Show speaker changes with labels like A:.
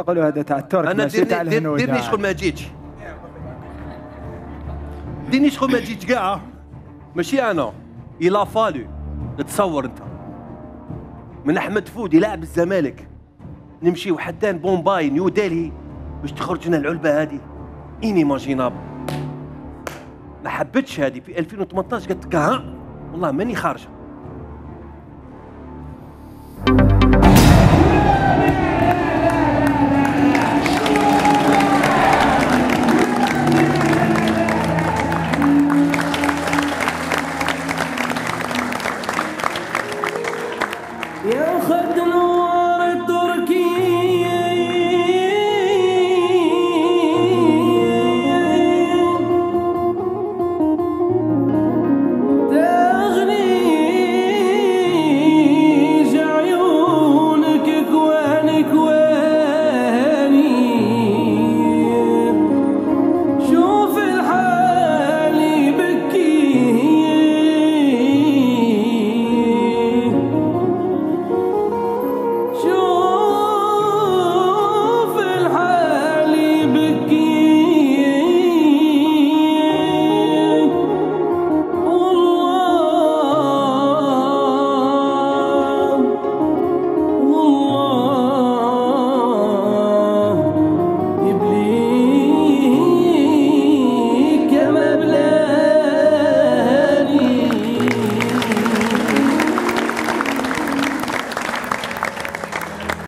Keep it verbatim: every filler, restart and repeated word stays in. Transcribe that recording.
A: تقولوا هذا تاع الترك
B: انا
A: ماشي تاع الهنود.
B: ديرني شغل ما جيتش، ديرني شغل ما جيتش كاع، ماشي انا. إلا فالو تصور انت من احمد فودي لاعب الزمالك نمشيو حتى بومباي نيو ديلي باش تخرجنا العلبه هذه انيماجينابل. ما حبتش هذه في ألفين وثمانطاش قالت لك ها والله ماني خارجه.